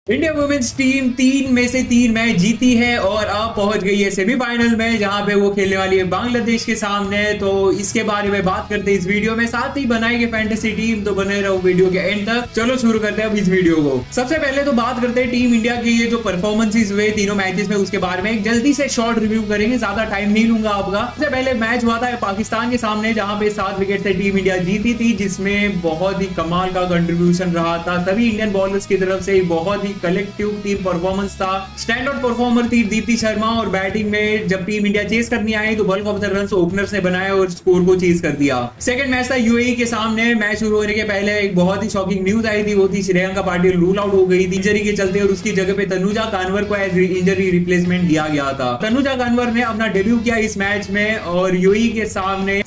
India women's team 3 में से 3 match जीती है और अब पहुंच गई है सेमीफाइनल में, जहां पे वो खेलने वाली है बांग्लादेश के सामने। तो इसके बारे में बात करते हैं इस वीडियो में, साथ ही बनाएंगे फैंटेसी टीम। तो बने रहो वीडियो के एंड तक। चलो शुरू करते हैं अब इस वीडियो को। सबसे पहले तो बात करते हैं टीम इंडिया की ये जो परफॉर्मेंसेज हुए तीनों मैचेस में, उसके बारे में एक जल्दी से शॉर्ट रिव्यू करेंगे, ज्यादा टाइम नहीं लूंगा आपका। सबसे पहले मैच हुआ था पाकिस्तान के सामने, जहां पे 7 विकेट से टीम इंडिया जीती थी, जिसमें बहुत ही कमाल का कंट्रीब्यूशन रहा था सभी इंडियन बॉलर्स की तरफ से। बहुत ही कलेक्टिव टीम परफॉर्मेंस था। स्टैंड आउट परफॉर्मर थी दीप्ति शर्मा, और बैटिंग में जब टीम इंडिया चेस करनी आई तो bulk of the runs openers ने बनाए और स्कोर को चेस कर दिया। सेकंड मैच था यूएई के सामने। मैच शुरू होने के पहले एक बहुत ही शॉकिंग न्यूज आई थी, वो थी श्रेयंका पाटिल रूल आउट हो गई थी इंजरी के चलते, और उसकी जगह पे तनुजा कांवर को एज इंजरी रिप्लेसमेंट दिया गया था। तनुजा कांवर ने अपना डेब्यू किया इस मैच में और यूएई के सामने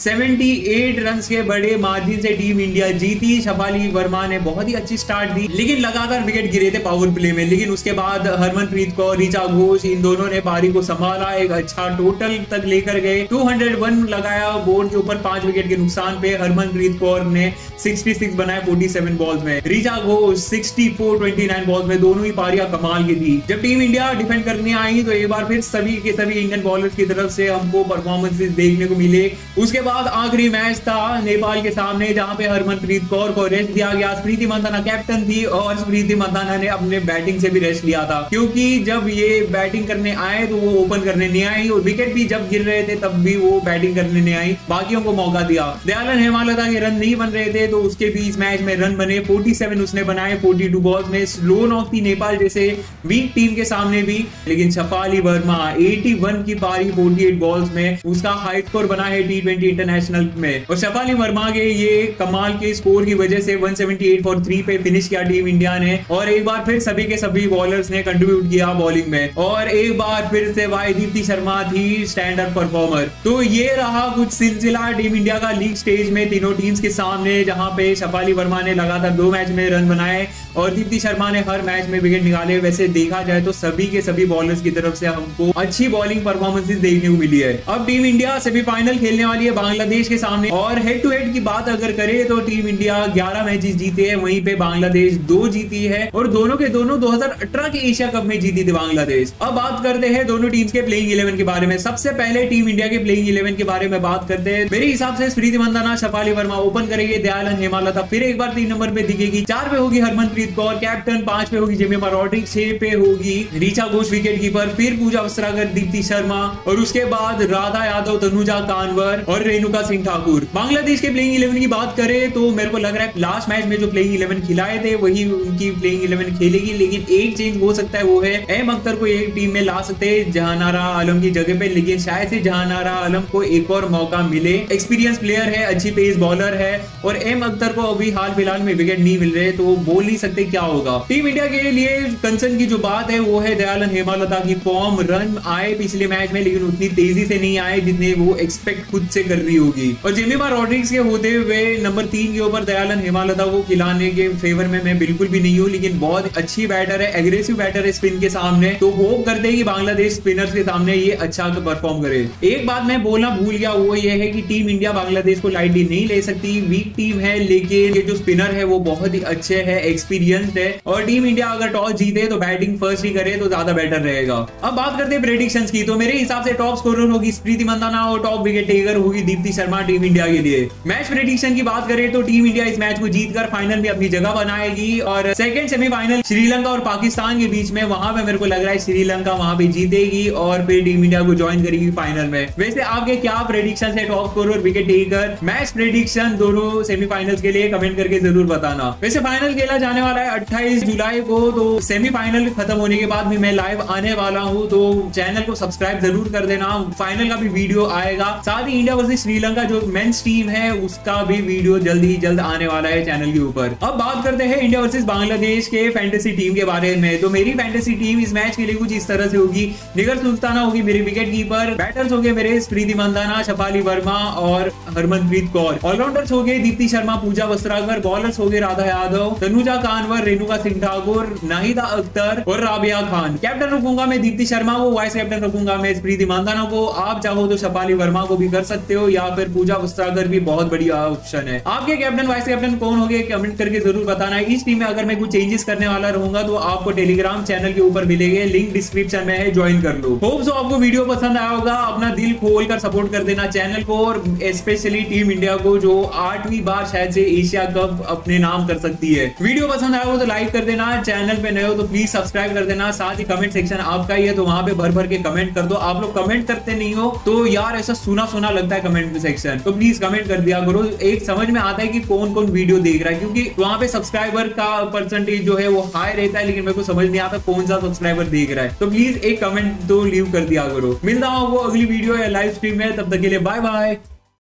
78 रन के बड़े मार्जिन से टीम इंडिया जीती। शफाली वर्मा ने बहुत ही अच्छी स्टार्ट दी, लेकिन लगातार विकेट गिरे थे पावर प्ले में। लेकिन उसके बाद हरमनप्रीत कौर, ऋचा घोष, इन दोनों ने पारी को संभाला, एक अच्छा टोटल तक लेकर गए। 201 लगाया बोर्ड के ऊपर 5 विकेट के नुकसान पे। हरमनप्रीत कौर ने 66 बनाए 47 बॉल्स में। ऋचा घोष 64 29 बॉल्स में। दोनों ही पारियां कमाल की थी। जब टीम इंडिया डिफेंड करने आई तो एक बार फिर सभी के सभी इंडियन बॉलर्स की तरफ से हमको परफॉर्मेंसेस देखने को मिले। उसके बाद आखिरी मैच था नेपाल के सामने, जहां पे हरमनप्रीत कौर को रेस्ट दिया गया। स्मृति मंदाना कैप्टन थी और स्मृति मंदाना ने अपने बैटिंग से भी रेस्ट लिया था, क्योंकि जब ये बैटिंग करने आए तो वो ओपन करने नहीं आई, और विकेट भी जब गिर रहे थे तब भी वो बैटिंग करने नहीं आई, बाकियों को मौका दिया। दयालन हेमालता के रन नहीं बन रहे थे, तो उसके भी इस मैच में रन बने। 47 उसने बनाए 42 बॉल्स में। स्लो नॉक थी नेपाल जैसे वीक टीम के सामने भी, लेकिन शफाली वर्मा 81 की पारी 48 बॉल्स में, उसका हाई स्कोर बना है T20 इंटरनेशनल में। और शफाली वर्मा के ये कमाल के स्कोर की वजह से 178 फॉर 3 पे फिनिश किया टीम इंडिया ने। और एक बार फिर सभी के सभी बॉलर्स ने कंट्रीब्यूट किया बॉलिंग में, और एक बार फिर से भाई दीप्ति शर्मा थी स्टैंडर्ड परफॉर्मर। तो ये रहा कुछ सिलसिला टीम इंडिया का लीग स्टेज में तीनों टीम्स के सामने, जहां पे शफाली वर्मा ने लगातार 2 मैच में रन बनाए और दीप्ति शर्मा ने हर मैच में विकेट निकाले। वैसे देखा जाए तो सभी के सभी बॉलर्स की तरफ से हमको अच्छी बॉलिंग परफॉर्मेंसेस देखने को मिली है। अब टीम इंडिया सेमीफाइनल खेलने वाली है बांग्लादेश के सामने, और हेड टू हेड की बात अगर करें तो टीम इंडिया 11 मैचेस जीते हैं, वहीं पे बांग्लादेश 2 जीती है, और दोनों के दोनों 2018 के एशिया कप में जीती थी बांग्लादेश। अब बात करते हैं दोनों टीम्स के प्लेइंग 11 के बारे में। सबसे पहले टीम इंडिया के प्लेइंग 11 के बारे में बात करते हैं। मेरे हिसाब से स्मृति मंदाना, शफाली वर्मा ओपन करेंगे, दयालन हेमालता फिर एक बार 3 नंबर पे दिखेगी, 4 पे होगी हरमनप्रीत कौर कैप्टन, 5 पे होगी जेमिमा रॉड्रिक्स, 6 पे होगी ऋचा घोष विकेट कीपर, फिर पूजा वस्त्राकर, दीप्ति शर्मा, और उसके बाद राधा यादव, तनुजा कांवर और रेणुका सिंह ठाकुर। बांग्लादेश के प्लेइंग 11 की बात करें तो मेरे को लग रहा है लास्ट मैच में जो प्लेइंग 11 खिलाए थे वही उनकी प्लेइंग 11 खेलेगी, लेकिन एक चेंज हो सकता है, वो है एम अख्तर को एक टीम में ला सकते हैं जहानारा आलम की जगह पे, लेकिन शायद से जहानारा आलम को एक और मौका मिले। एक्सपीरियंस प्लेयर है, अच्छी पेस बॉलर है, और एम अख्तर को अभी हाल फिलहाल में विकेट नहीं मिल रहे, तो बोल नहीं सकते क्या होगा। टीम इंडिया के लिए कंसर्न की जो बात है वो है दयालन हेमालता की फॉर्म। रन आए पिछले मैच में, लेकिन उतनी तेजी से नहीं आए जितने वो एक्सपेक्ट खुद से कर रही होगी। और जेमिमा रॉड्रिक्स के होते हुए नंबर 3 के ऊपर दयालन हेमालता को खिलाने के फेवर में मैं बिल्कुल भी नहीं हूँ, लेकिन बहुत अच्छी बैटर है, एग्रेसिव बैटर है स्पिन के सामने, तो होप करते हैं कि बांग्लादेश स्पिनर्स के सामने ये अच्छा परफॉर्म करे। एक बात मैं बोलना भूल गया, वो ये है कि टीम इंडिया बांग्लादेश को लाइटली नहीं ले सकती। वीक टीम है, लेकिन ये जो स्पिनर है वो बहुत ही अच्छे है, एक्सपीरियंस्ड है, और टीम इंडिया अगर टॉस जीते तो बैटिंग फर्स्ट ही करे तो ज्यादा बेटर रहेगा। अब बात करते हैं प्रेडिक्शंस की, तो मेरे हिसाब से टॉप स्कोरर होगी स्मृति मंदाना और टॉप विकेट टेकर होगी दीप्ति शर्मा टीम इंडिया के लिए। मैच प्रेडिक्शन की बात करें तो टीम इंडिया इस मैच को जीतकर फाइनल में अपनी जगह बनाएगी, और सेकंड सेमीफाइनल श्रीलंका और पाकिस्तान के बीच में, वहां पे मेरे को लग रहा है श्रीलंका वहां पे जीतेगी और फिर टीम इंडिया को ज्वाइन करेगी फाइनल में। वैसे आपके क्या प्रेडिक्शन है टॉप स्कोरर और विकेट टेकर, मैच प्रेडिक्शन दोनों सेमीफाइनल्स के लिए कमेंट करके जरूर बताना। वैसे फाइनल खेला जाने वाला है 28 जुलाई को, तो सेमीफाइनल खत्म होने के बाद भी मैं लाइव आने वाला हूं, तो चैनल को सब्सक्राइब जरूर कर देना। फाइनल का भी वीडियो आएगा, साथ ही इंडिया वर्सेस श्रीलंका जो मेंस टीम है उसका भी वीडियो जल्द ही जल्द आने वाला है चैनल के ऊपर। अब बात करते हैं इंडिया वर्सेस बांग्लादेश के फैंटेसी टीम के बारे में। तो मेरी फैंटेसी टीम इस मैच के लिए कुछ इस तरह से होगी। निगर सुल्ताना होगी मेरी विकेट कीपर, बैटर्स हो गए मेरे स्मृति मंदाना, शफाली वर्मा और हरमनप्रीत कौर, ऑलराउंडर्स हो गए दीप्ति शर्मा, पूजा वस्त्राकर, बॉलर्स हो गए राधा यादव, तनुजा कांवर, रेणुका सिंह ठाकुर, नाहिदा अख्तर और राबिया खान। कैप्टन रखूंगा मैं दीप्ति शर्मा को, वाइस कैप्टन रखूंगा मैं स्मृति मंदाना को। आप चाहो तो शफाली वर्मा को भी कर सकते हो, या फिर पूजा वस्त्राकर भी बहुत बढ़िया ऑप्शन है। आपके कैप्टन वाइस कैप्टन कौन हो गए कमेंट करके जरूर बताना है। इस टीम में अगर मैं कुछ चेंजेस करने वाला रहूंगा तो आपको टेलीग्राम चैनल के ऊपर मिलेंगे, लिंक डिस्क्रिप्शन में है, ज्वाइन कर लो। होप सो आपको वीडियो पसंद आया होगा। अपना दिल खोल कर सपोर्ट कर देना चैनल को और स्पेशली टीम इंडिया को जो 8वीं बार शायद से एशिया कप अपने नाम कर सकती है। वीडियो पसंद आया हो तो लाइक कर देना, चैनल पे नए हो तो प्लीज सब्सक्राइब कर देना। साथ ही कमेंट सेक्शन आपका ही है तो वहां पे भर भर के कमेंट कर दो। आप लोग कमेंट करते नहीं हो तो यार ऐसा सुना सुना लगता है कमेंट सेक्शन, तो प्लीज कमेंट कर दिया करो। एक समझ में आता है कि कौन कौन वीडियो देख रहा है, क्योंकि वहां पे सब्सक्राइबर का परसेंटेज जो है वो हाई रहता है, लेकिन मेरे को समझ नहीं आता कौन सा सब्सक्राइबर देख रहा है। तो प्लीज एक कमेंट तो लीव कर दिया करो। मिलता हूं आपको अगली वीडियो या लाइव स्ट्रीम में, तब तक के लिए बाय बाय।